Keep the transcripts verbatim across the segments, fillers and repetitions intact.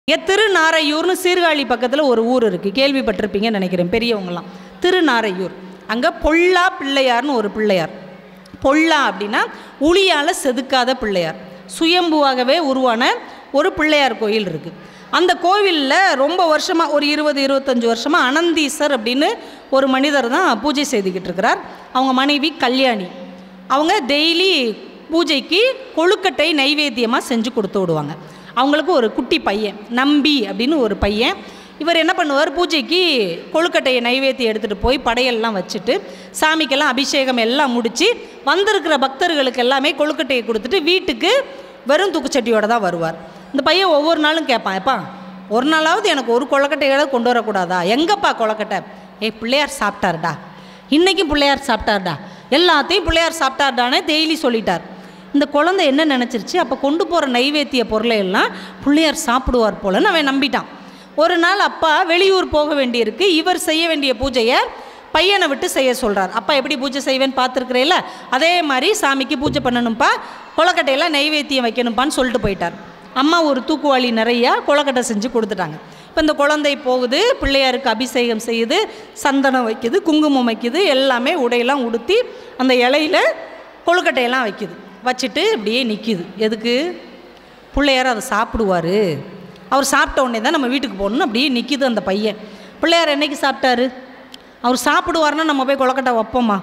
திருநாரையூர்னு சீர்காழி பக்கத்தில் ஒரு ஊர் இருக்குது, கேள்விப்பட்டிருப்பீங்கன்னு நினைக்கிறேன் பெரியவங்களாம். திருநாரையூர், அங்கே பொல்லா பிள்ளையார்னு ஒரு பிள்ளையார். பொல்லா அப்படின்னா உளியால் செதுக்காத பிள்ளையார், சுயம்புவாகவே உருவான ஒரு பிள்ளையார் கோயில் இருக்குது. அந்த கோவிலில் ரொம்ப வருஷமாக, ஒரு இருபது இருபத்தஞ்சி வருஷமாக அனந்தீசர் அப்படின்னு ஒரு மனிதர் தான் பூஜை செய்துக்கிட்டு இருக்கிறார். அவங்க மனைவி கல்யாணி. அவங்க டெய்லி பூஜைக்கு கொழுக்கட்டை நைவேத்தியமாக செஞ்சு கொடுத்து விடுவாங்க. அவங்களுக்கு ஒரு குட்டி பையன் நம்பி அப்படின்னு ஒரு பையன். இவர் என்ன பண்ணுவார், பூஜைக்கு கொழுக்கட்டையை நைவேத்தியம் எடுத்துகிட்டு போய் படையெல்லாம் வச்சுட்டு சாமிக்கெல்லாம் அபிஷேகம் எல்லாம் முடித்து வந்திருக்கிற பக்தர்களுக்கு எல்லாமே கொழுக்கட்டையை கொடுத்துட்டு வீட்டுக்கு வெறும் தூக்குச்சட்டியோடு தான் வருவார். இந்த பையன் ஒவ்வொரு நாளும் கேட்பான், எப்பா ஒரு நாளாவது எனக்கு ஒரு கொழுக்கட்டையோட கொண்டு வரக்கூடாதா? எங்கப்பா கொழுக்கட்டை? ஏ பிள்ளையார் சாப்பிட்டார்டா, இன்றைக்கும் பிள்ளையார் சாப்பிட்டார்டா, எல்லாத்தையும் பிள்ளையார் சாப்பிட்டார்டானே டெய்லி சொல்லிட்டார். இந்த குழந்தை என்ன நினச்சிருச்சு, அப்போ கொண்டு போகிற நைவேத்திய பொருளை எல்லாம் பிள்ளையார் சாப்பிடுவார் போலன்னு அவன் நம்பிட்டான். ஒரு நாள் அப்பா வெளியூர் போக வேண்டியிருக்கு, இவர் செய்ய வேண்டிய பூஜையை பையனை விட்டு செய்ய சொல்கிறார். அப்பா எப்படி பூஜை செய்வேன்னு பார்த்துருக்குறேல, அதே மாதிரி சாமிக்கு பூஜை பண்ணணும்ப்பா, கொழுக்கட்டையெல்லாம் நைவேத்தியம் வைக்கணும்ப்பான்னு சொல்லிட்டு போயிட்டார். அம்மா ஒரு தூக்குவாளி நிறையா கொழுக்கட்டை செஞ்சு கொடுத்துட்டாங்க. இப்போ இந்த குழந்தை போகுது, பிள்ளையாருக்கு அபிஷேகம் செய்யுது, சந்தனம் வைக்குது, குங்குமம் வைக்குது, எல்லாமே உடையெல்லாம் உடுத்தி அந்த இலையில கொழுக்கட்டையெல்லாம் வைக்குது. வச்சுட்டு இப்படியே நிற்கிது. எதுக்கு? பிள்ளையார் அதை சாப்பிடுவார், அவர் சாப்பிட்ட உடனே தான் நம்ம வீட்டுக்கு போகணுன்னு அப்படியே நிற்கிது அந்த பையன். பிள்ளையார் என்னைக்கு சாப்பிட்டாரு? அவர் சாப்பிடுவார்னா நம்ம போய் கொழுக்கட்டை வைப்போம்மா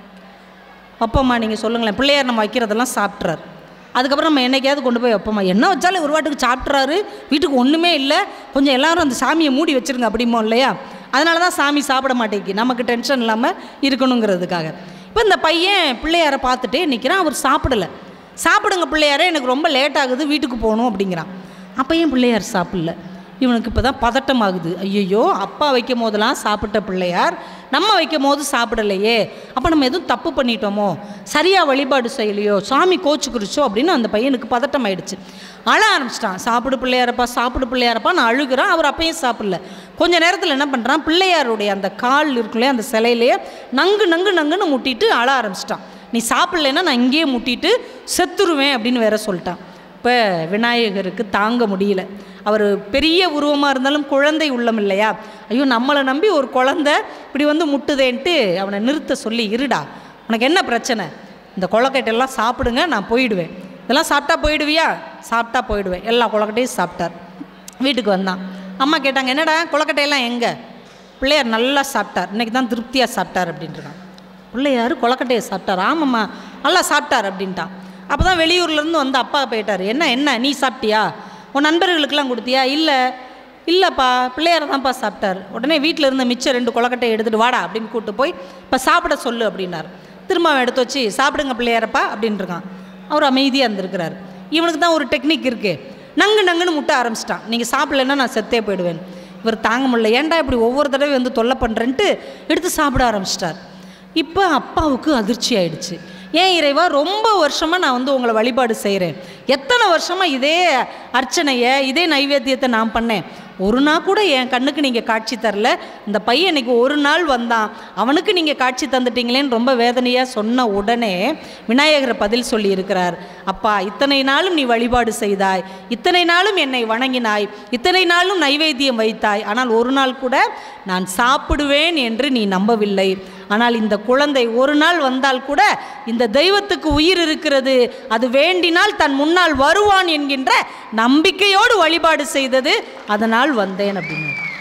வைப்போம்மா நீங்கள் சொல்லுங்களேன். பிள்ளையார் நம்ம வைக்கிறதெல்லாம் சாப்பிட்றாரு, அதுக்கப்புறம் நம்ம என்னைக்காவது கொண்டு போய் வைப்போம்மா? என்ன வச்சாலும் ஒரு வாட்டுக்கு சாப்பிட்றாரு, வீட்டுக்கு ஒன்றுமே இல்லை, கொஞ்சம் எல்லோரும் அந்த சாமியை மூடி வச்சுருங்க அப்படிமோ இல்லையா? அதனால தான் சாமி சாப்பிட மாட்டேங்கி, நமக்கு டென்ஷன் இல்லாமல் இருக்கணுங்கிறதுக்காக. இப்போ இந்த பையன் பிள்ளையாரை பார்த்துட்டே நிற்கிறான், அவர் சாப்பிடலை. சாப்பிடுங்க பிள்ளையாரே, எனக்கு ரொம்ப லேட் ஆகுது, வீட்டுக்கு போகணும் அப்படிங்கிறான். அப்பையும் பிள்ளையார் சாப்பிடல. இவனுக்கு இப்போ தான் பதட்டம் ஆகுது. ஐயோ, அப்பா வைக்கும் போதெல்லாம் சாப்பிட்ட பிள்ளையார் நம்ம வைக்கும் போது சாப்பிடலையே, அப்போ நம்ம எதுவும் தப்பு பண்ணிட்டோமோ, சரியாக வழிபாடு செய்யலையோ, சாமி கோச்சுக்குறிச்சோ அப்படின்னு அந்த பையனுக்கு பதட்டம் ஆயிடுச்சு. அழ ஆரம்பிச்சிட்டான். சாப்பிடு பிள்ளையாரப்பா, சாப்பிடு பிள்ளையாரப்பா நான் அழுகிறான். அவர் அப்பையும் சாப்பிடல. கொஞ்சம் நேரத்தில் என்ன பண்ணுறான், பிள்ளையாருடைய அந்த கால் இருக்குல்லையே அந்த சிலையிலேயே நங்கு நங்கு நங்குன்னு முட்டிட்டு அழ ஆரம்பிச்சிட்டான். நீ சாப்பிட்லன்னா நான் இங்கேயே முட்டிட்டு செத்துருவேன் அப்படின்னு வேற சொல்லிட்டான். இப்போ விநாயகருக்கு தாங்க முடியல. அவர் பெரிய உருவமாக இருந்தாலும் குழந்தை உள்ளம் இல்லையா? ஐயோ, நம்மளை நம்பி ஒரு குழந்தை இப்படி வந்து முட்டுதேன்ட்டு அவனை நிறுத்த சொல்லி, இருடா உனக்கு என்ன பிரச்சனை, இந்த கொழுக்கட்டையெல்லாம் சாப்பிடுங்க, நான் போயிடுவேன். இதெல்லாம் சாப்பிட்டா போயிடுவியா? சாப்பிட்டா போயிடுவேன். எல்லா கொழுக்கட்டையும் சாப்பிட்டார். வீட்டுக்கு வந்தான். அம்மா கேட்டாங்க, என்னடா கொழுக்கட்டையெல்லாம் எங்கே? பிள்ளையார் நல்லா சாப்பிட்டார், இன்றைக்கி தான் திருப்தியாக சாப்பிட்டார் அப்படின்ட்டுருக்கான். பிள்ளையார் கொழுக்கட்டையை சாப்பிட்டார்? ஆமாம்மா நல்லா சாப்பிட்டார் அப்படின்ட்டான். அப்போ தான் வெளியூர்லேருந்து வந்து அப்பா போயிட்டார். என்ன என்ன நீ சாப்பிட்டியா? உன் நண்பர்களுக்கெல்லாம் கொடுத்தியா? இல்லை இல்லைப்பா, பிள்ளையார் தான்ப்பா சாப்பிட்டார். உடனே வீட்டில் இருந்த மிச்சம் ரெண்டு கொழுக்கட்டையை எடுத்துகிட்டு வாடா அப்படின்னு கூப்பிட்டு போய் இப்போ சாப்பிட சொல்லு அப்படின்னார். திரும்ப அவன் எடுத்து வச்சு சாப்பிடுங்க பிள்ளையாரப்பா அப்படின்ட்டுருக்கான். அவர் அமைதியாக இருந்திருக்கிறார். இவனுக்கு தான் ஒரு டெக்னிக் இருக்குது. நங்கு நங்குன்னு முட்ட ஆரம்பிச்சிட்டான். நீங்கள் சாப்பிட்லன்னா நான் செத்தே போயிடுவேன். இவர் தாங்க முடியல, ஏன்டா இப்படி ஒவ்வொரு தடவை வந்து தொல்லை பண்ணுறேன்ட்டு எடுத்து சாப்பிட ஆரம்பிச்சிட்டார். இப்போ அப்பாவுக்கு அதிர்ச்சி ஆயிடுச்சு. ஏன் இறைவா, ரொம்ப வருஷமாக நான் வந்து உங்களை வழிபாடு செய்கிறேன், எத்தனை வருஷமாக இதே அர்ச்சனையை இதே நைவேத்தியத்தை நான் பண்ணேன், ஒரு நாள் கூட என் கண்ணுக்கு நீங்கள் காட்சி தரல. இந்த பையன் இன்னைக்கு ஒரு நாள் வந்தான், அவனுக்கு நீங்கள் காட்சி தந்துட்டீங்களேன்னு ரொம்ப வேதனையாக சொன்ன உடனே விநாயகரை பதில் சொல்லி இருக்கிறார். அப்பா, இத்தனை நாளும் நீ வழிபாடு செய்தாய், இத்தனை நாளும் என்னை வணங்கினாய், இத்தனை நாளும் நைவேத்தியம் வைத்தாய், ஆனால் ஒரு நாள் கூட நான் சாப்பிடுவேன் என்று நீ நம்பவில்லை. ஆனால் இந்த குழந்தை ஒரு நாள் வந்தால் கூட இந்த தெய்வத்துக்கு உயிர் இருக்கிறது, அது வேண்டினால் தன் முன்னால் வருவான் என்கின்ற நம்பிக்கையோடு வழிபாடு செய்தது, அதனால் வந்தேன் அப்படின்னு.